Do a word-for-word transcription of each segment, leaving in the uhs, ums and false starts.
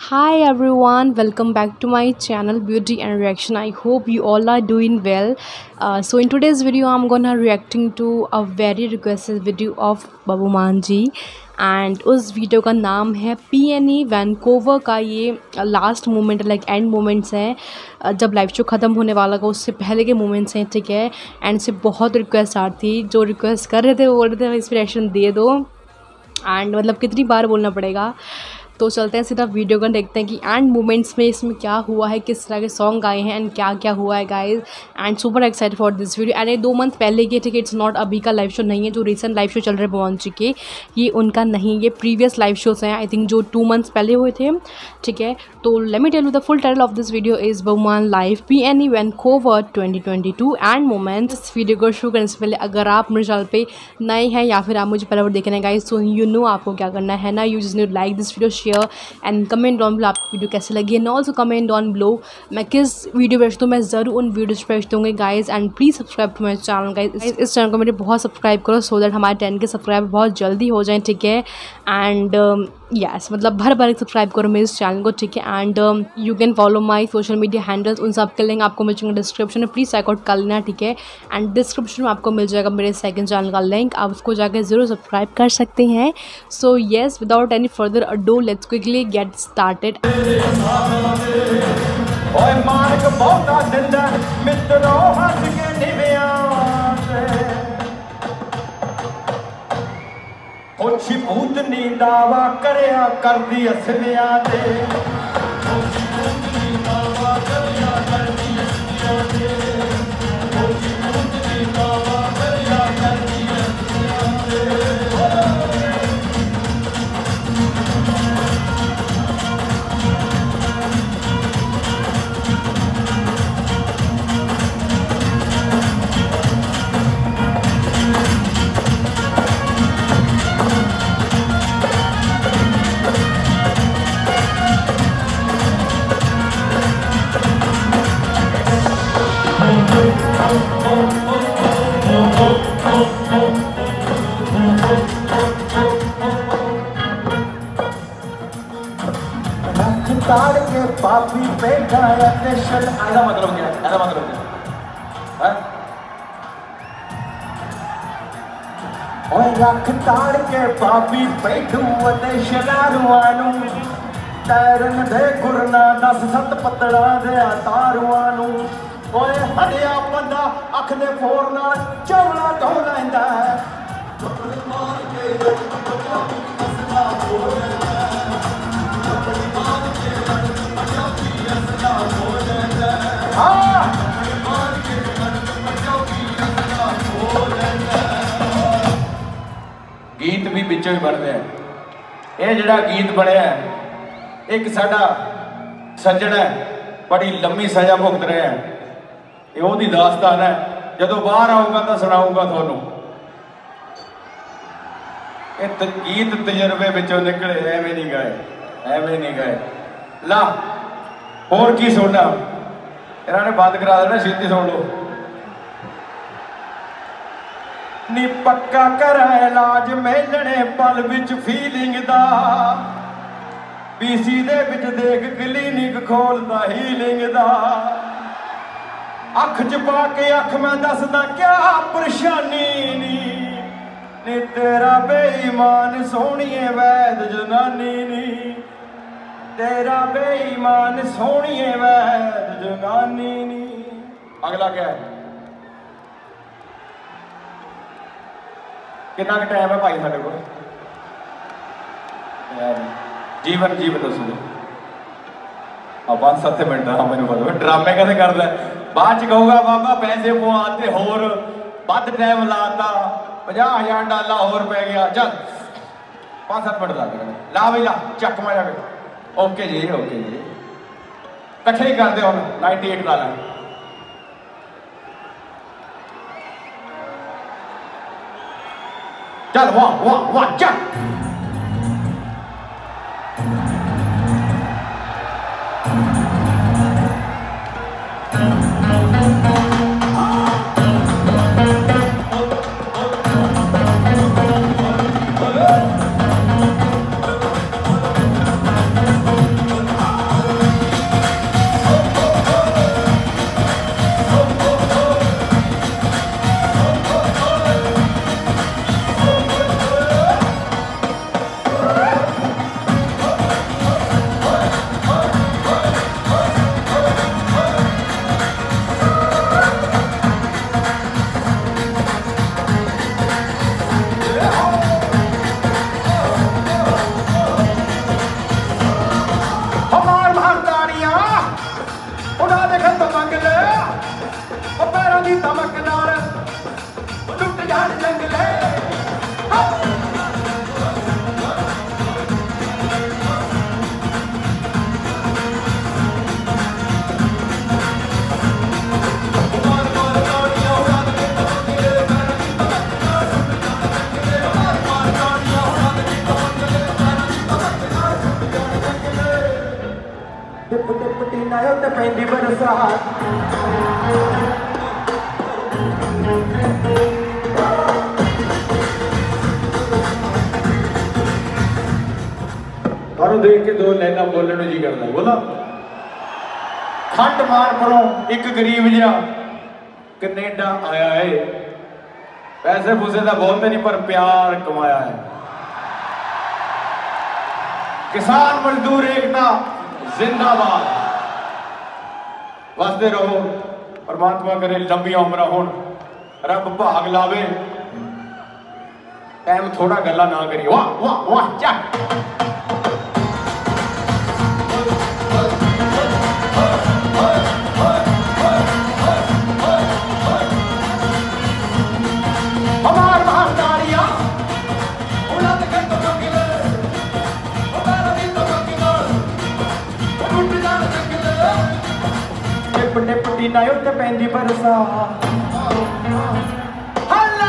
Hi everyone, welcome back to my channel Beauty and Reaction. I hope you all are doing well. Uh, so in today's video I'm gonna reacting to a very requested video of बाबू मान जी and उस video का नाम है P N E Vancouver का ये last moment like end moments हैं uh, जब live show ख़त्म होने वाला था उससे पहले के मोमेंट्स हैं, ठीक है। एंड से बहुत रिक्वेस्ट आ रही थी, जो रिक्वेस्ट कर रहे थे वो बोल रहे थे इंस्पिरेशन दे दो। एंड मतलब कितनी बार बोलना पड़ेगा। तो चलते हैं सीधा वीडियो का, देखते हैं कि एंड मोमेंट्स में इसमें क्या हुआ है, किस तरह के सॉन्ग आए हैं एंड क्या क्या हुआ है guys. And super excited for this video. And ये दो मंथ पहले के, ठीक है, इट्स नॉट अभी का लाइव शो नहीं है। जो रिसेंट लाइव शो चल रहे हैं भगवान जी के, ये उनका नहीं, ये प्रीवियस लाइव शोज हैं आई थिंक जो टू मंथ्स पहले हुए थे, ठीक है। तो let me tell you the full title of this video is Bahuman live P N E Vancouver twenty twenty two end moments. इस वीडियो को शुरू करने से पहले अगर आप मेरे चैनल पे नए हैं या फिर आप मुझे पहले बार देख रहे हैं गाइस, सो यू नो आपको क्या करना है ना। You just need like this video, share and comment down below आपकी वीडियो कैसे लगी and also comment down below मैं किस वीडियो भेजता हूँ, मैं ज़रूर उन वीडियोज भेज दूँगी guys. And please subscribe to my channel guys. इस चैनल को मेरे बहुत सब्सक्राइब करो सो दैट हमारे टेन के सब्सक्राइब बहुत जल्दी हो जाएँ, ठीक है। एंड यस मतलब भर भर सब्सक्राइब करो मेरे इस चैनल को, ठीक है। And you can follow my social media handles, उन सब के लिंक आपको मिल जाएंगे डिस्क्रिप्शन में, प्लीज़ चेकआउट कर लेना, ठीक है। एंड डिस्क्रिप्शन में आपको मिल जाएगा मेरे सेकंड चैनल का लिंक, आप उसको जाकर ज़रूर सब्सक्राइब कर सकते हैं। So yes without any further ado let's quickly get started. ओछी भूतनी दावा करया कर दी असलिया दे ताड़ के पापी पे गाया टेशन। ऐसा मतलब क्या? ऐसा मतलब क्या? ओए रख ताड़ के पापी बैठू ते शलारुआनू तैरन दे गुरना दस सत पतड़ा दे तारुआनू। ओए हड़िया बंदा अख दे फोर नाल चवला धो लैंदा मार के असला हो गीत भी पिछों ही बनते हैं। ये जड़ा गीत बनया एक साडा सज्जन है, बड़ी लंबी सजा भुगत रहे हैं, ये ओदी दास्तान है। जदों बाहर आऊंगा तो सुनाऊंगा थोनू। ये गीत तजर्बे विचों निकले, एवें नहीं गए, एवें नहीं गए। ला होर की सुनना, इन्होंने बंद करा देना, छेती सुन लो। नी पक्का करा इलाज मेलने पल विच फीलिंग दा, पीसी दे विच देख क्लीनिक खोलदा हीलिंग दा। अख च पा के अख मैं दसदा क्या परेशानी नी, नी तेरा बेईमान सोहणिए वैद जनानी नी, तेरा बेईमान सोहणिए वैद जनानी नी। अगला क्या है? कितना टाइम है भाई साढ़े को? जीवन जीवन दसो पांच सत्त मिनट हाँ मैंने पता ड्रामे कैसे करता है। बाद च कहूगा बाबा पैसे पवाते होर बद टाइम लाता पचास हजार डाला होर पै गया। चल पांच सत्त मिनट ला ला भाई ला चक मार जाके। ओके जी ओके जी कट्ठे ही करते हो नाइनटी एट ला ला। चल वाह वाह वाह चल। टिप टिप टीना उत्ते पैंदी बरसात थानू देख के दो लाइना बोलने जी करता बोला खंड मार परों एक गरीब जिहा कनेडा आया है पैसे पूसे का बहुत नहीं पर प्यार कमाया है किसान मजदूर एकता जिंदाबाद वसते रहो परमात्मा करे लंबी उम्र हो रब भाग लावे टाइम थोड़ा गल्ला ना करी वाह वाह वाह चक टिप टीना उत्ते पैंदी बरसात हल्ला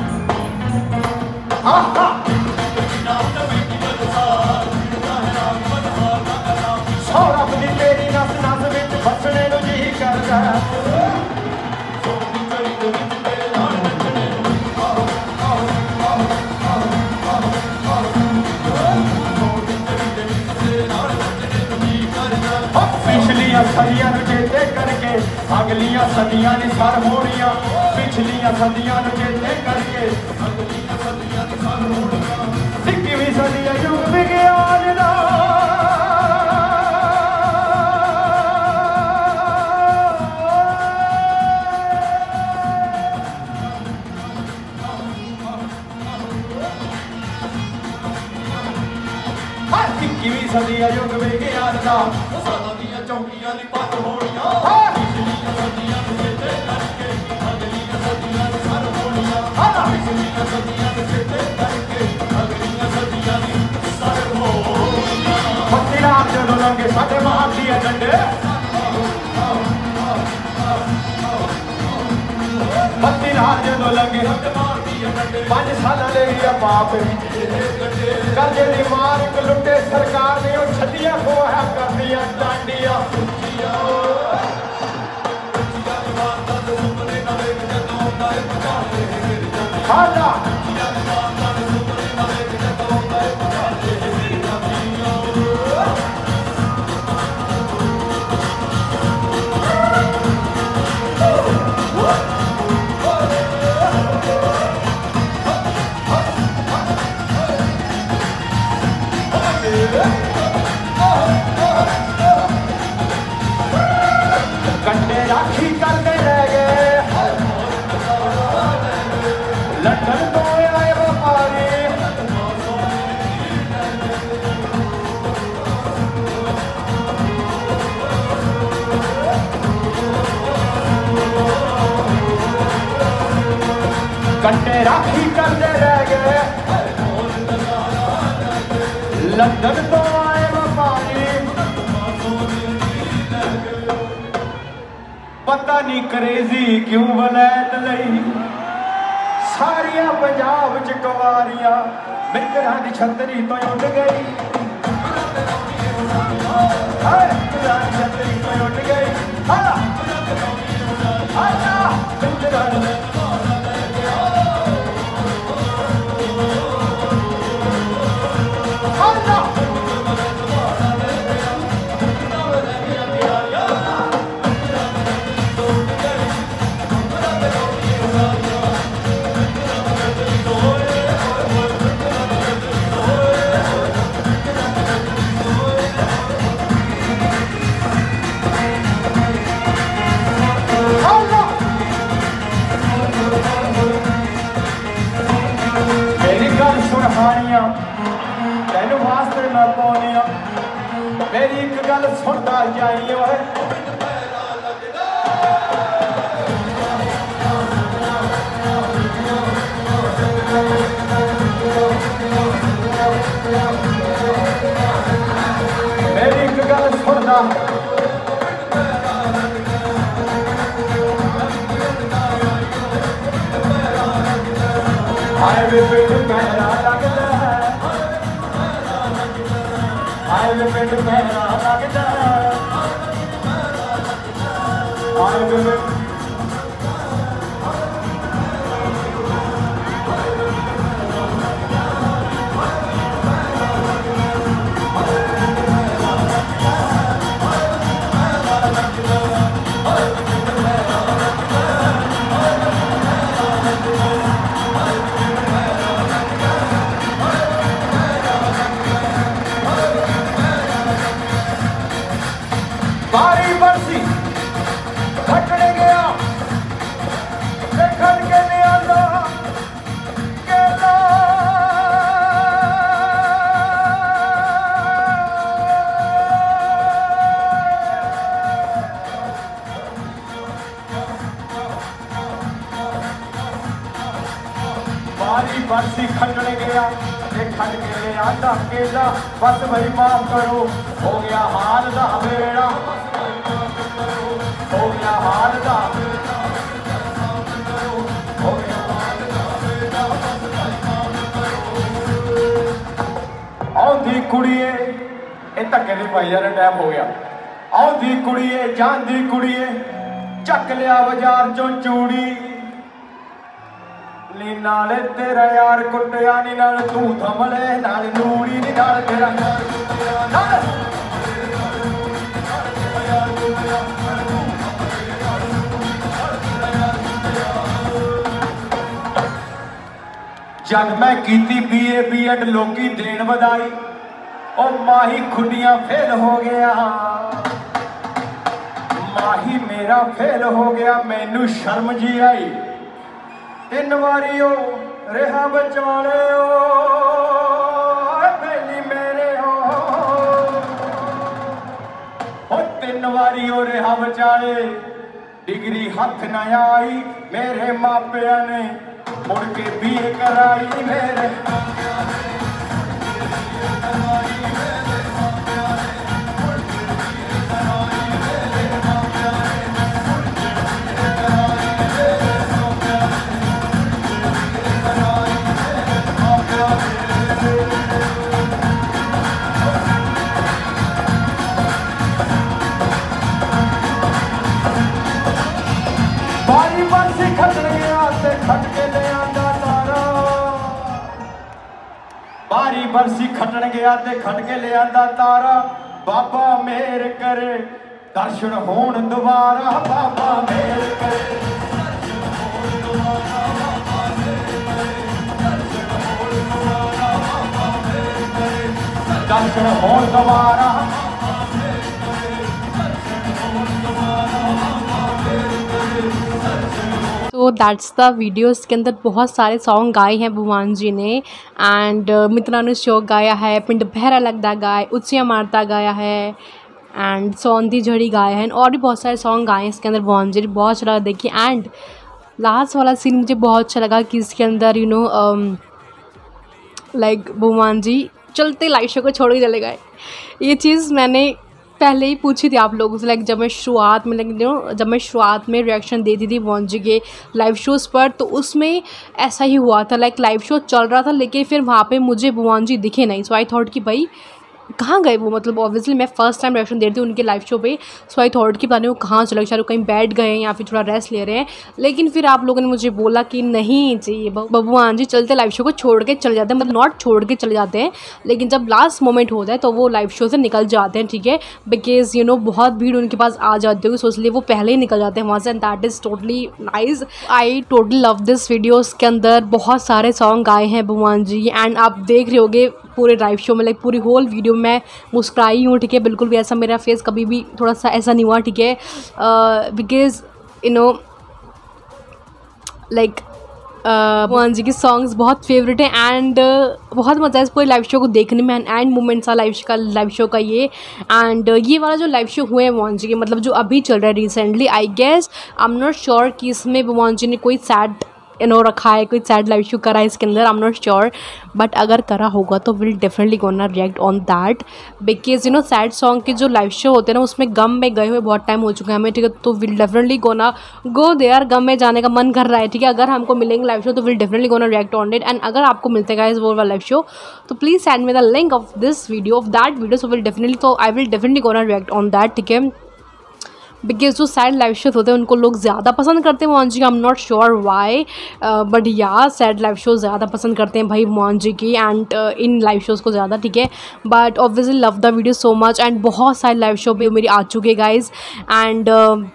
आहा सौरा अपनी तेरी नस नस विच फसने नूं जी करदा पिछलियां सदियां नूं चेते करके अगलियां सदियां नी सर होणियां पिछलियां सदियां नूं चेते करके अगलियां सदियां नी सर होणियां इक्कीवीं सदी युग विज्ञान दा इक्कीवीं सदी युग विज्ञान दा सालां दियां चौकियां दी पत होणियां पिछलियां सदियां नूं चेते करके अगलियां सदियां नी सर होणियां पिछलियां सदियां नूं चेते करके अगलियां सदियां नी सर होणियां पत्ती रात जदों लंघे साडे मार दिया डंडे पत्ती रात जदों लंघे साडे मार दिया डंडे पांच सालां ले गया बाप कर्जे दी मार एक लुटे सरकार ने वो छटिया खोया कर दिया डांडिया खाजा कंडे राखी करते रह गए लंदन तो आए व्यापारी कंडे राखी करते रह गए लंदन तो आए व्यापारी पता नहीं करेजी क्यों वलैत लई सारिया पंजाब च कवारियां मित्तरां दी छतरी तो उड़ गई मित्तरां दी छतरी तो उड़ गई मित्तरां तेन वास्ते मैं पाने मेरी एक गल सुनता जाइए मेरी एक गल सुनता आए वे पिंड मेरा लगदा है आए वे पिंड मेरा लगदा है आए बेबे बारी बरसी खटने गया ते खट के ले आंदा केला बारी बरसी खटने गया ते खट के ले आंदा केला बस भाई माफ करो हो गया हाल दा बेड़ा हो गया हाल दा हो गया हाल दा आउंदी कुड़िए ਇਹ ਧੱਕੇ ਦੀ ਭਾਈ ਯਾਰ ਟਾਈਮ ਹੋ ਗਿਆ ਆਉਂਦੀ ਕੁੜੀਏ ਜਾਂਦੀ ਕੁੜੀਏ ਚੱਕ ਲਿਆ ਬਾਜ਼ਾਰ ਚੋਂ ਚੂੜੀ ਨੀ ਨਾਲੇ ਤੇਰਾ ਯਾਰ ਕੁੱਟਿਆ ਨੀ ਨਾਲ ਤੂੰ ਥਮਲੇ ਨਾਲ ਨੂੜੀ ਨੀ ਨਾਲ ਤੇਰਾ ਯਾਰ ਕੁੱਟਿਆ ਨਾਲ जब मैं कीती बीए बीएड लोकी देन बधाई और माही खुडियां फेल हो गया माही मेरा फेल हो गया मैनू शर्म जी आई तीन वारी ओ रेहा बचाले पहली मेरे हो तीन वारी ओ रेहा बचाले डिग्री हथ न आई मेरे मापिया ने मुड़ के बीए कराई मेरे बारी बरसी खट गया ते खट के ले आंदा तारा बारी बरसी खटन गया ते खट के ले आंदा तारा बाबा मेर करे दर्शन होण दोबारा बाबा मेर करे दर्शन होण दोबारा तो दैट्स द वीडियो। इसके अंदर बहुत सारे सॉन्ग गाए हैं भगवान जी ने एंड मित्रानु शोक गाया है, पिंड बहरा लगदा गाए, उच्चिया मारता गाया है एंड सौंधी झड़ी गाया है और भी बहुत सारे सॉन्ग गाए हैं इसके अंदर भगवान जी ने। बहुत अच्छा लगा देखिए एंड लास्ट वाला सीन मुझे बहुत अच्छा लगा कि इसके अंदर यू नो लाइक भगवान जी चलते लाइव शो को छोड़ के चले गए। ये चीज़ मैंने पहले ही पूछी थी आप लोगों से, लाइक जब मैं शुरुआत में लाइक नो जब मैं शुरुआत में रिएक्शन देती थी भगवान जी के लाइव शोज़ पर, तो उसमें ऐसा ही हुआ था। लाइक लाइव शो चल रहा था लेकिन फिर वहाँ पे मुझे भगवान जी दिखे नहीं। सो आई थॉट कि भाई कहाँ गए वो, मतलब ऑब्वियसली मैं फर्स्ट टाइम रिएक्शन दे रही थी उनके लाइव शो पे। सो आई थॉट कि पता नहीं वो कहाँ चले, शायद कहीं बैठ गए हैं या फिर थोड़ा रेस्ट ले रहे हैं। लेकिन फिर आप लोगों ने मुझे बोला कि नहीं चाहिए भगवान जी चलते लाइव शो को छोड़ के चले जाते हैं, मतलब नॉट छोड़ के चले जाते हैं लेकिन जब लास्ट मोमेंट होता है तो वो लाइव शो से निकल जाते हैं, ठीक है, बिकॉज यू नो बहुत भीड़ उनके पास आ जाती होगी, सो इसलिए वो पहले ही निकल जाते हैं वहाँ से and that is totally nice. I totally love this video. के अंदर बहुत सारे सॉन्ग गाए हैं भगवान जी एंड आप देख रहे होगे पूरे लाइव शो में, लाइक पूरी होल वीडियो में मुस्कुराई हूँ, ठीक है, बिल्कुल भी ऐसा मेरा फेस कभी भी थोड़ा सा ऐसा नहीं हुआ, ठीक है, बिकॉज यू नो लाइक भगवान जी के सॉन्ग्स बहुत फेवरेट हैं एंड uh, बहुत मज़ा है इस पूरे लाइव शो को देखने में एंड एंड मोमेंट्स था लाइव का लाइव शो का ये एंड uh, ये वाला जो लाइव शो हुए हैं भगवान जी के, मतलब जो अभी चल रहा है recently, I guess I am not sure कि इसमें भगवान जी ने कोई सैड यू नो रखा है, कोई सैड लाइव शो करा है इसके अंदर, I am not sure, but अगर करा होगा तो will definitely gonna react on that because you know sad song के जो लाइव शो होते हैं ना उसमें गम में गए हुए बहुत टाइम हो चुका है हमें, ठीक है, तो will definitely gonna go there, गम में जाने का मन कर रहा है, ठीक है, अगर हमको मिलेंगे लाइव शो तो will definitely gonna react on it and अगर आपको मिलते गाइस वो वाला लाइव शो तो please send me the link of this video of that video, so will definitely तो I will definitely gonna react on that, ठीक है। Because जो सैड लाइव शोज होते हैं उनको लोग ज़्यादा पसंद करते हैं मोहन जी का। I am not sure why, but yeah sad live shows ज़्यादा पसंद करते हैं भाई मोहन जी की एंड uh, इन लाइव शोज़ को ज़्यादा, ठीक है। But obviously love the video so much and बहुत सारे लाइव शो भी मेरी आ चुके हैं गाइज एंड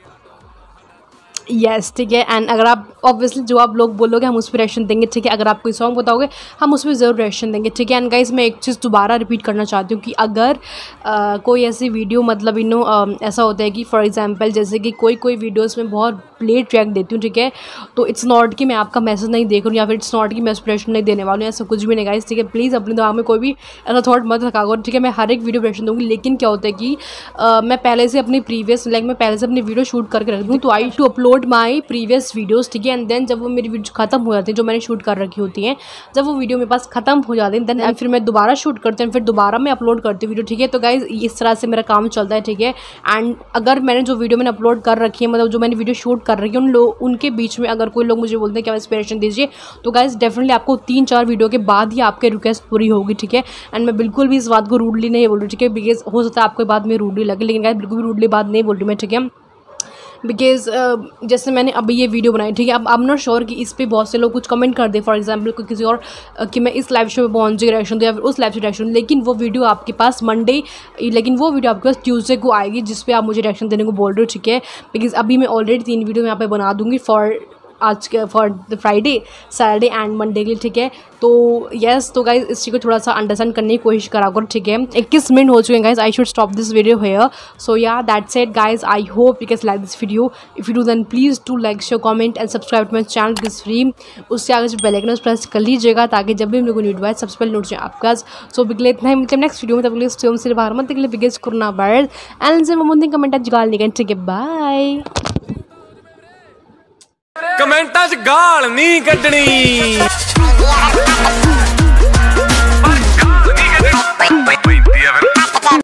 यस, ठीक है। एंड अगर आप ऑब्वियसली जो आप लोग बोलोगे हम उस पर रिएक्शन देंगे, ठीक है। अगर आप कोई सॉन्ग बताओगे हम उस पर ज़रूर रिएक्शन देंगे, ठीक है। एंड गाइज मैं एक चीज़ दोबारा रिपीट करना चाहती हूँ कि अगर आ, कोई ऐसी वीडियो मतलब यू नो ऐसा होता है कि फॉर एग्जांपल जैसे कि कोई कोई वीडियोस में बहुत प्लेट ट्रैक देती हूँ, ठीक है, तो इट्स नॉट कि मैं आपका मैसेज नहीं देख रही हूँ या फिर इट्स नॉट कि मैं एक्सप्रेशन नहीं देने वाली हूँ, ऐसा कुछ भी नहीं गाइज, ठीक है। प्लीज़ अपने दिमाग में कोई भी ऐसा थॉट मत रखा करो, ठीक है। मैं हर एक वीडियो रिएक्शन दूँगी, लेकिन क्या होता है कि आ, मैं पहले से अपनी प्रीवियस लाइक मैं पहले से अपनी वीडियो शूट करके रख दूँ, तो I to upload my previous videos, ठीक है। एंड देन जब वो मेरी वीडियो खत्म हो जाती है जो मैंने शूट कर रखी होती हैं, जब वो वीडियो मेरे पास खत्म हो जाती है देन फिर मैं दोबारा शूट करती हूँ, फिर दोबारा मैं अपलोड करती हूँ वीडियो, ठीक है। तो गाइज इस तरह से मेरा काम चलता है, ठीक है। एंड अगर मैंने जो वीडियो मैंने अपलोड कर रखी है मतलब जो मैंने वीडियो शूट कर रखी है उन लोग उनके बीच में अगर कोई लोग मुझे बोलते हैं कि आप इंस्पिरेशन दीजिए, तो गाइज डेफिनेटली आपको तीन चार वीडियो के बाद ही आपके रिक्वेस्ट पूरी होगी, ठीक है। एंड मैं बिल्कुल भी इस बात को रूडली नहीं बोल रही, ठीक है, बिकॉज हो सकता है आपको बात में रूडली लगे, लेकिन गाइज बिल्कुल भी रूडली बात नहीं बोल रही मैं, ठीक है। बिकॉज uh, जैसे मैंने अभी ये वीडियो बनाई, ठीक है, अब आई एम नॉट श्योर कि इस पे बहुत से लोग कुछ कमेंट कर दे, फॉर एग्जांपल कोई किसी और uh, कि मैं इस लाइव शो में पहुंच जी रिएक्शन दूँ या फिर उस लाइव शो रिएक्शन, लेकिन वो वीडियो आपके पास मंडे लेकिन वो वीडियो आपके पास ट्यूसडे को आएगी जिस पे आप मुझे रिएक्शन देने को बोल रहे हो, ठीक है। बिकॉज अभी मैं ऑलरेडी तीन वीडियो यहाँ पे बना दूँगी फॉर आज के for the Friday Saturday and Monday के लिए, ठीक है। तो यस, तो गाइज इस चीज़ को थोड़ा सा अंडरस्टैंड करने की कोशिश करा करो, ठीक है। इक्कीस मिनट हो चुके हैं guys, I should stop this video here. So yeah that's it guys, I hope you can like this video. If you do then please do like share comment and subscribe to my channel this free. उससे आगे जो bell icon press कर लीजिएगा ताकि जब भी मेरे को न्यू डिवाइस सबसे पहले नोट जाए आपका। सो बिगले इतना ही मतलब नेक्स्ट वीडियो में, तब तक स्टोम से बाहर मत निकले बिकॉज कोरोना वायरस एंड से मोमोन कमेंट जगाल निकल, ठीक है। बाय। कमेंटा च गाल नहीं कड्डनी।